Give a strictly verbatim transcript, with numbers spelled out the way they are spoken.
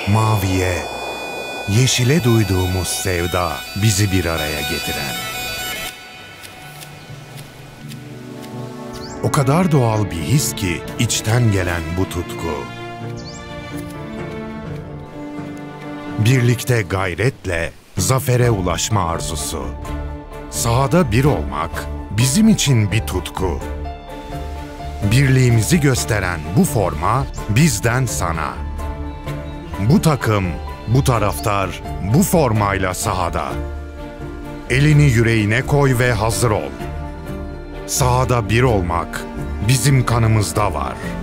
Maviye, yeşile duyduğumuz sevda bizi bir araya getiren. O kadar doğal bir his ki içten gelen bu tutku. Birlikte gayretle zafere ulaşma arzusu. Sahada bir olmak bizim için bir tutku. Birliğimizi gösteren bu forma bizden sana. Bu takım, bu taraftar, bu formayla sahada. Elini yüreğine koy ve hazır ol. Sahada bir olmak bizim kanımızda var.